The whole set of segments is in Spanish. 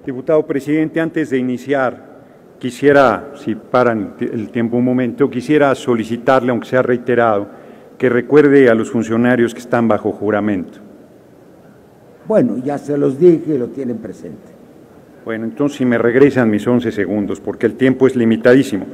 Diputado presidente, antes de iniciar, quisiera, si paran el tiempo un momento, quisiera solicitarle, aunque sea reiterado, que recuerde a los funcionarios que están bajo juramento. Bueno, ya se los dije y lo tienen presente. Bueno, entonces si me regresan mis 11 segundos, porque el tiempo es limitadísimo.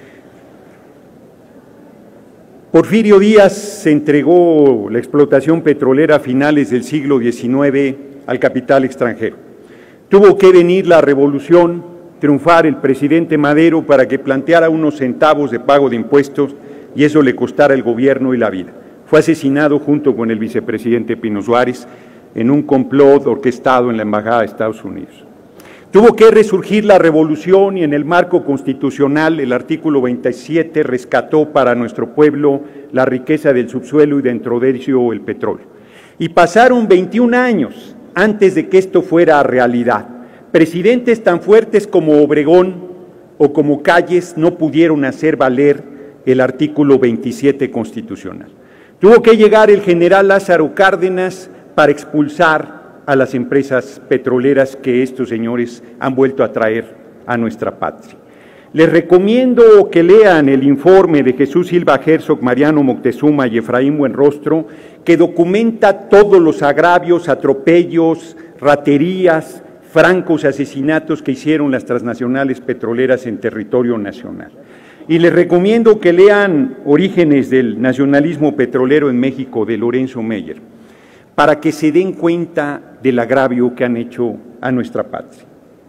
Porfirio Díaz se entregó la explotación petrolera a finales del siglo XIX al capital extranjero. Tuvo que venir la revolución, triunfar el presidente Madero para que planteara unos centavos de pago de impuestos y eso le costara el gobierno y la vida. Fue asesinado junto con el vicepresidente Pino Suárez en un complot orquestado en la Embajada de Estados Unidos. Tuvo que resurgir la revolución y en el marco constitucional el artículo 27 rescató para nuestro pueblo la riqueza del subsuelo y dentro de ello el petróleo. Y pasaron 21 años antes de que esto fuera realidad. Presidentes tan fuertes como Obregón o como Calles no pudieron hacer valer el artículo 27 constitucional. Tuvo que llegar el general Lázaro Cárdenas para expulsar a las empresas petroleras que estos señores han vuelto a traer a nuestra patria. Les recomiendo que lean el informe de Jesús Silva Herzog, Mariano Moctezuma y Efraín Buenrostro, que documenta todos los agravios, atropellos, raterías, francos asesinatos que hicieron las transnacionales petroleras en territorio nacional. Y les recomiendo que lean Orígenes del nacionalismo petrolero en México, de Lorenzo Meyer, para que se den cuenta del agravio que han hecho a nuestra patria.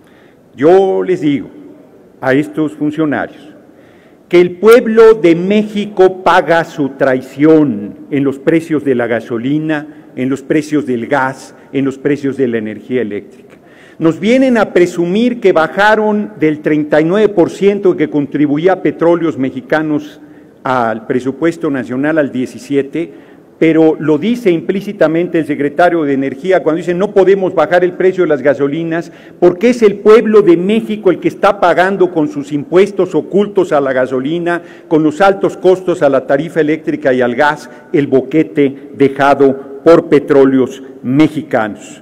Yo les digo a estos funcionarios que el pueblo de México paga su traición en los precios de la gasolina, en los precios del gas, en los precios de la energía eléctrica. Nos vienen a presumir que bajaron del 39% que contribuía a Petróleos Mexicanos al presupuesto nacional al 17%, pero lo dice implícitamente el secretario de Energía cuando dice no podemos bajar el precio de las gasolinas porque es el pueblo de México el que está pagando con sus impuestos ocultos a la gasolina, con los altos costos a la tarifa eléctrica y al gas, el boquete dejado por Petróleos Mexicanos.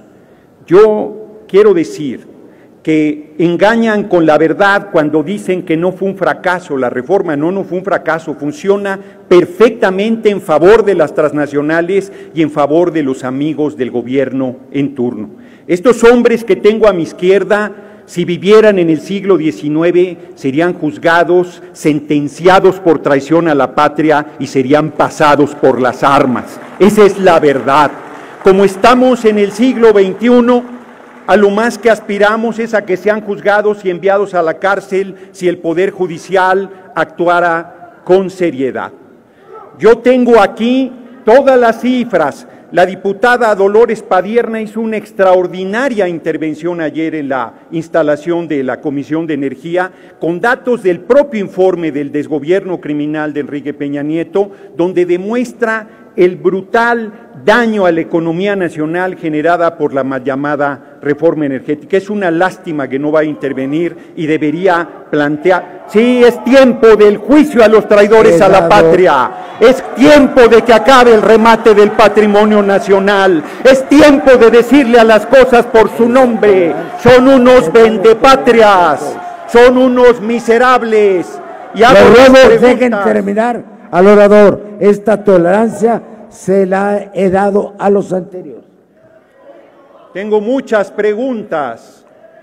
Yo quiero decir que engañan con la verdad cuando dicen que no fue un fracaso la reforma. No fue un fracaso, funciona perfectamente en favor de las transnacionales y en favor de los amigos del gobierno en turno. Estos hombres que tengo a mi izquierda, si vivieran en el siglo XIX, serían juzgados, sentenciados por traición a la patria y serían pasados por las armas. Esa es la verdad. Como estamos en el siglo XXI, a lo más que aspiramos es a que sean juzgados y enviados a la cárcel si el Poder Judicial actuara con seriedad. Yo tengo aquí todas las cifras. La diputada Dolores Padierna hizo una extraordinaria intervención ayer en la instalación de la Comisión de Energía con datos del propio informe del desgobierno criminal de Enrique Peña Nieto, donde demuestra el brutal daño a la economía nacional generada por la mal llamada reforma energética. Es una lástima que no va a intervenir y debería plantear. Sí, es tiempo del juicio a los traidores a la patria. Es tiempo de que acabe el remate del patrimonio nacional. Es tiempo de decirle a las cosas por su nombre. Son unos vendepatrias, son unos miserables. Y dejen terminar al orador. Esta tolerancia se la he dado a los anteriores. Tengo muchas preguntas.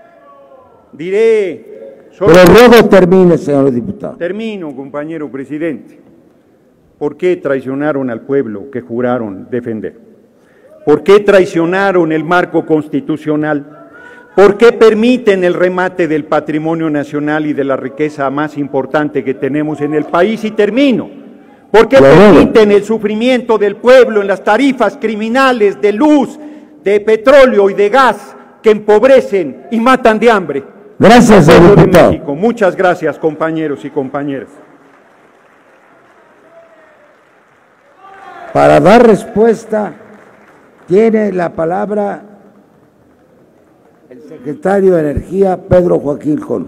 Diré... Pero luego termine, señor diputado. Termino, compañero presidente. ¿Por qué traicionaron al pueblo que juraron defender? ¿Por qué traicionaron el marco constitucional? ¿Por qué permiten el remate del patrimonio nacional y de la riqueza más importante que tenemos en el país? Y termino. ¿Por qué permiten el sufrimiento del pueblo en las tarifas criminales de luz, de petróleo y de gas que empobrecen y matan de hambre? Gracias, señor diputado. Muchas gracias, compañeros y compañeras. Para dar respuesta, tiene la palabra el secretario de Energía, Pedro Joaquín Jol.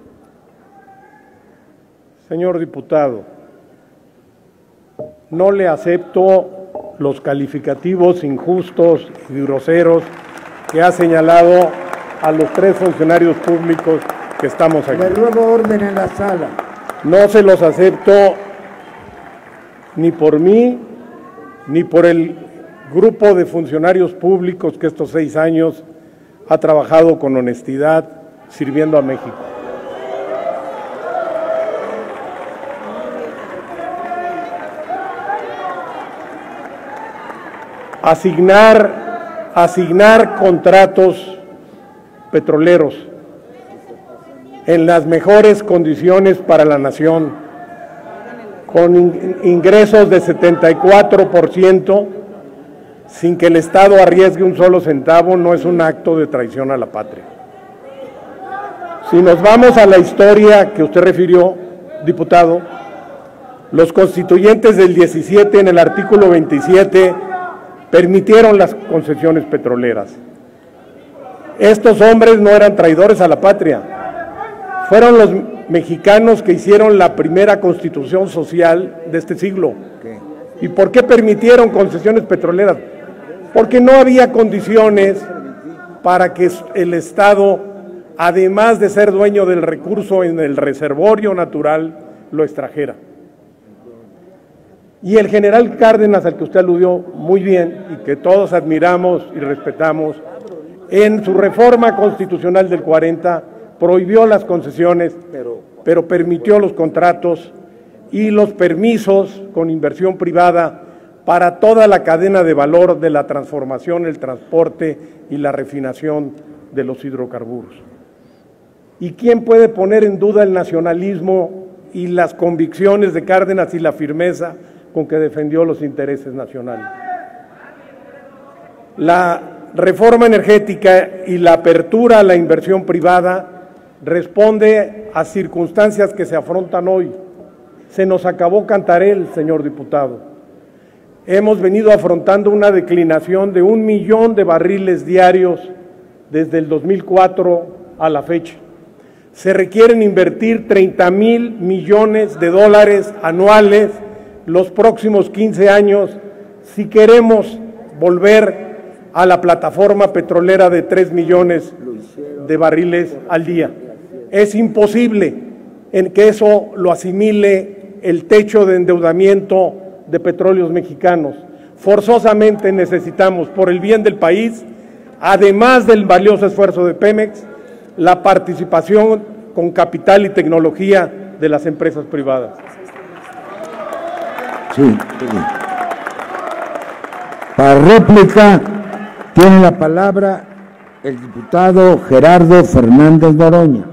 Señor diputado, no le acepto los calificativos injustos y groseros que ha señalado a los 3 funcionarios públicos que estamos aquí. Le ruego orden en la sala. No se los acepto ni por mí, ni por el grupo de funcionarios públicos que estos 6 años ha trabajado con honestidad sirviendo a México. Asignar contratos petroleros en las mejores condiciones para la nación, con ingresos de 74%, sin que el Estado arriesgue un solo centavo, no es un acto de traición a la patria. Si nos vamos a la historia que usted refirió, diputado, los constituyentes del 17 en el artículo 27 permitieron las concesiones petroleras. Estos hombres no eran traidores a la patria, fueron los mexicanos que hicieron la primera constitución social de este siglo. ¿Y por qué permitieron concesiones petroleras? Porque no había condiciones para que el Estado, además de ser dueño del recurso en el reservorio natural, lo extrajera. Y el general Cárdenas, al que usted aludió muy bien y que todos admiramos y respetamos, en su reforma constitucional del 40 prohibió las concesiones, pero permitió los contratos y los permisos con inversión privada para toda la cadena de valor de la transformación, el transporte y la refinación de los hidrocarburos. ¿Y quién puede poner en duda el nacionalismo y las convicciones de Cárdenas y la firmeza con que defendió los intereses nacionales? La reforma energética y la apertura a la inversión privada responde a circunstancias que se afrontan hoy. Se nos acabó Cantarell, señor diputado. Hemos venido afrontando una declinación de 1 millón de barriles diarios desde el 2004 a la fecha. Se requieren invertir 30,000 millones de dólares anuales los próximos 15 años si queremos volver a la plataforma petrolera de 3 millones de barriles al día. Es imposible en que eso lo asimile el techo de endeudamiento de Petróleos Mexicanos. Forzosamente necesitamos, por el bien del país, además del valioso esfuerzo de Pemex, la participación con capital y tecnología de las empresas privadas. Sí. Para réplica tiene la palabra el diputado Gerardo Fernández Noroña.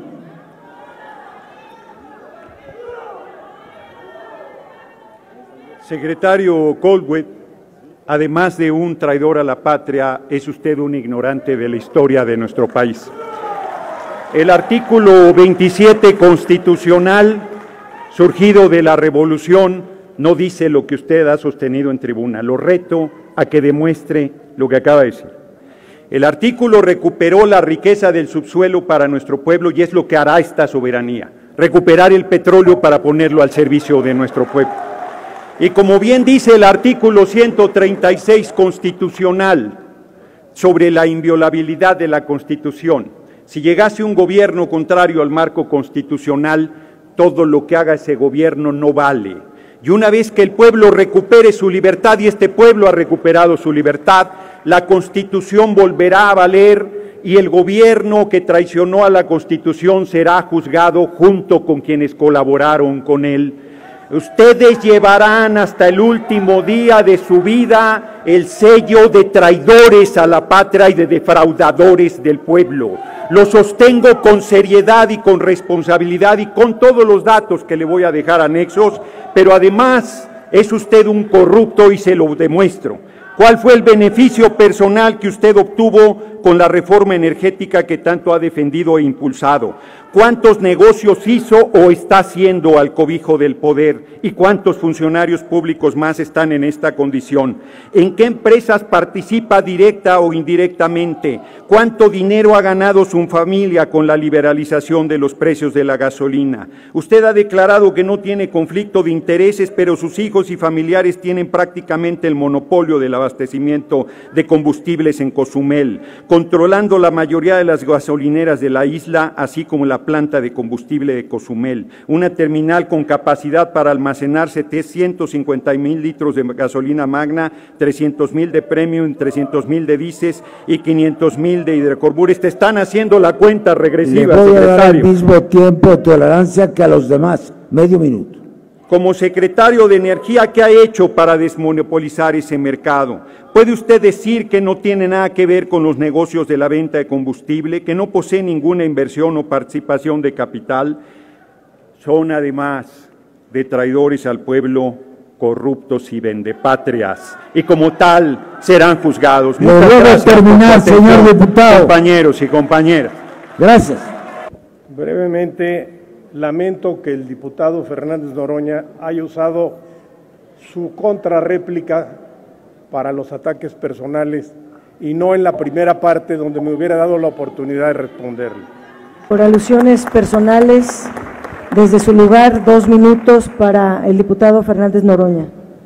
Secretario Colwell, además de un traidor a la patria, es usted un ignorante de la historia de nuestro país. El artículo 27 constitucional, surgido de la revolución, no dice lo que usted ha sostenido en tribuna. Lo reto a que demuestre lo que acaba de decir. El artículo recuperó la riqueza del subsuelo para nuestro pueblo y es lo que hará esta soberanía, recuperar el petróleo para ponerlo al servicio de nuestro pueblo. Y como bien dice el artículo 136 constitucional sobre la inviolabilidad de la Constitución, si llegase un gobierno contrario al marco constitucional, todo lo que haga ese gobierno no vale. Y una vez que el pueblo recupere su libertad, y este pueblo ha recuperado su libertad, la Constitución volverá a valer y el gobierno que traicionó a la Constitución será juzgado junto con quienes colaboraron con él. Ustedes llevarán hasta el último día de su vida el sello de traidores a la patria y de defraudadores del pueblo. Lo sostengo con seriedad y con responsabilidad y con todos los datos que le voy a dejar anexos, pero además es usted un corrupto y se lo demuestro. ¿Cuál fue el beneficio personal que usted obtuvo con la reforma energética que tanto ha defendido e impulsado? ¿Cuántos negocios hizo o está haciendo al cobijo del poder? ¿Y cuántos funcionarios públicos más están en esta condición? ¿En qué empresas participa directa o indirectamente? ¿Cuánto dinero ha ganado su familia con la liberalización de los precios de la gasolina? Usted ha declarado que no tiene conflicto de intereses, pero sus hijos y familiares tienen prácticamente el monopolio del abastecimiento de combustibles en Cozumel, controlando la mayoría de las gasolineras de la isla, así como la planta de combustible de Cozumel, una terminal con capacidad para almacenar 750,000 litros de gasolina magna, 300,000 de premium, 300,000 de diésel y 500,000 de hidrocarburos. Te están haciendo la cuenta regresiva, secretario. Le voy a dar el mismo tiempo de tolerancia que a los demás, medio minuto. Como secretario de Energía, ¿qué ha hecho para desmonopolizar ese mercado? ¿Puede usted decir que no tiene nada que ver con los negocios de la venta de combustible, que no posee ninguna inversión o participación de capital? Son además de traidores al pueblo, corruptos y vendepatrias, y como tal serán juzgados. Muchas gracias. Terminar, señor diputado. Compañeros y compañeras. Gracias. Brevemente, lamento que el diputado Fernández Noroña haya usado su contrarréplica para los ataques personales y no en la primera parte donde me hubiera dado la oportunidad de responderle. Por alusiones personales, desde su lugar, 2 minutos para el diputado Fernández Noroña.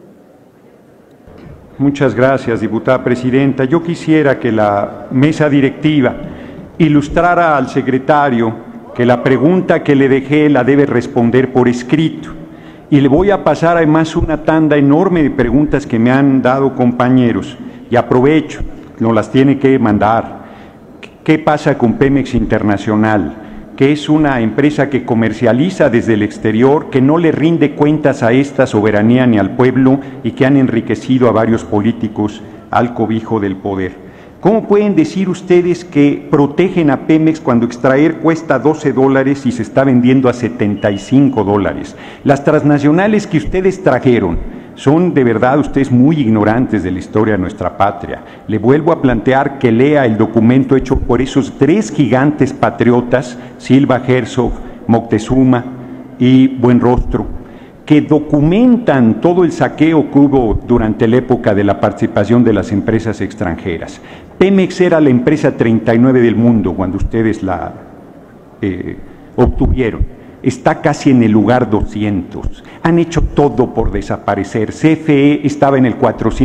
Muchas gracias, diputada presidenta. Yo quisiera que la mesa directiva ilustrara al secretario que la pregunta que le dejé la debe responder por escrito. Y le voy a pasar además una tanda enorme de preguntas que me han dado compañeros. Y aprovecho, nos las tiene que mandar. ¿Qué pasa con Pemex Internacional? Que es una empresa que comercializa desde el exterior, que no le rinde cuentas a esta soberanía ni al pueblo y que han enriquecido a varios políticos al cobijo del poder. ¿Cómo pueden decir ustedes que protegen a Pemex cuando extraer cuesta $12 y se está vendiendo a $75? Las transnacionales que ustedes trajeron son de verdad ustedes muy ignorantes de la historia de nuestra patria. Le vuelvo a plantear que lea el documento hecho por esos 3 gigantes patriotas, Silva, Herzog, Moctezuma y Buenrostro, que documentan todo el saqueo que hubo durante la época de la participación de las empresas extranjeras. Pemex era la empresa 39 del mundo cuando ustedes la obtuvieron. Está casi en el lugar 200. Han hecho todo por desaparecer. CFE estaba en el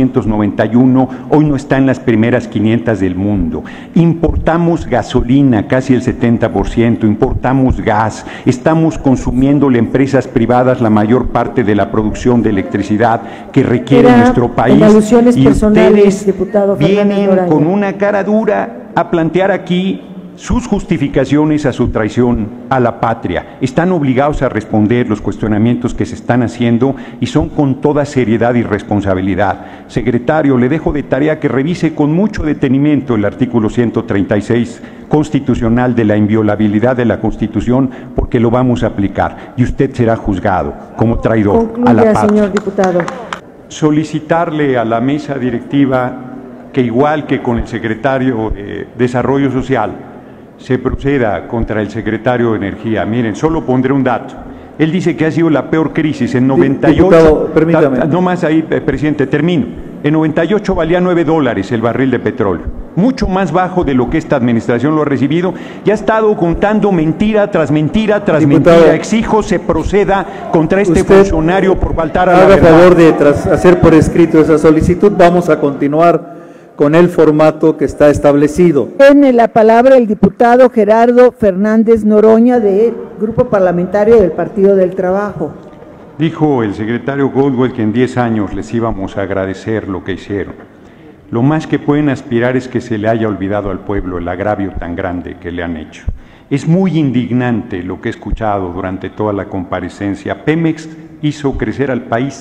491, hoy no está en las primeras 500 del mundo. Importamos gasolina, casi el 70%, importamos gas, estamos consumiéndole a empresas privadas la mayor parte de la producción de electricidad que requiere nuestro país. Y ustedes vienen con una cara dura a plantear aquí sus justificaciones a su traición a la patria. Están obligados a responder los cuestionamientos que se están haciendo y son con toda seriedad y responsabilidad. Secretario, le dejo de tarea que revise con mucho detenimiento el artículo 136 constitucional de la inviolabilidad de la Constitución, porque lo vamos a aplicar y usted será juzgado como traidor a la patria. Señor diputado. Solicitarle a la mesa directiva que, igual que con el secretario de Desarrollo Social, se proceda contra el secretario de Energía. Miren, solo pondré un dato. Él dice que ha sido la peor crisis en 98. Diputado, permítame. No más ahí, presidente, termino. En 98 valía $9 el barril de petróleo, mucho más bajo de lo que esta administración lo ha recibido. Ya ha estado contando mentira tras mentira tras mentira. Exijo se proceda contra este funcionario por faltar a la verdad. Haga favor de hacer por escrito esa solicitud. Vamos a continuar con el formato que está establecido. Tiene la palabra el diputado Gerardo Fernández Noroña, del Grupo Parlamentario del Partido del Trabajo. Dijo el secretario Goldwell que en 10 años les íbamos a agradecer lo que hicieron. Lo más que pueden aspirar es que se le haya olvidado al pueblo el agravio tan grande que le han hecho. Es muy indignante lo que he escuchado durante toda la comparecencia. Pemex hizo crecer al país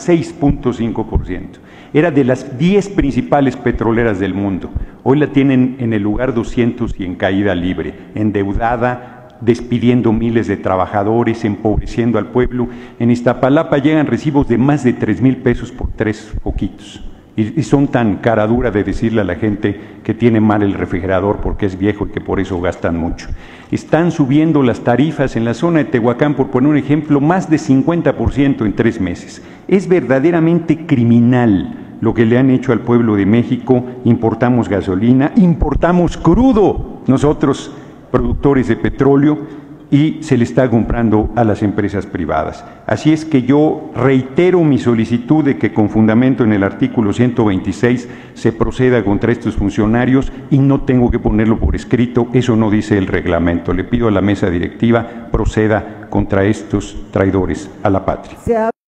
6.5%. Era de las 10 principales petroleras del mundo. Hoy la tienen en el lugar 200 y en caída libre, endeudada, despidiendo miles de trabajadores, empobreciendo al pueblo. En Iztapalapa llegan recibos de más de 3,000 pesos por 3 foquitos. y son tan cara dura de decirle a la gente que tiene mal el refrigerador porque es viejo y que por eso gastan mucho. Están subiendo las tarifas en la zona de Tehuacán, por poner un ejemplo, más de 50% en 3 meses. Es verdaderamente criminal lo que le han hecho al pueblo de México. Importamos gasolina, importamos crudo, nosotros productores de petróleo, y se le está comprando a las empresas privadas. Así es que yo reitero mi solicitud de que con fundamento en el artículo 126 se proceda contra estos funcionarios, y no tengo que ponerlo por escrito, eso no dice el reglamento. Le pido a la mesa directiva proceda contra estos traidores a la patria.